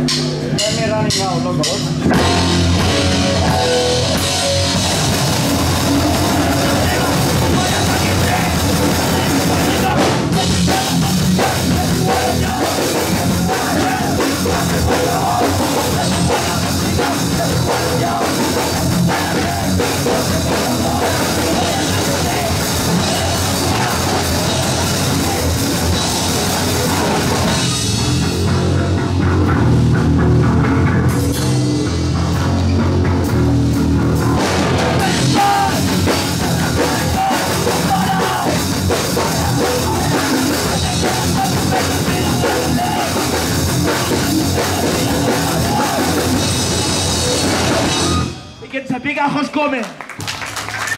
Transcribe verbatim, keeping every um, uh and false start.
Let me running out, look, y que se picajos comen.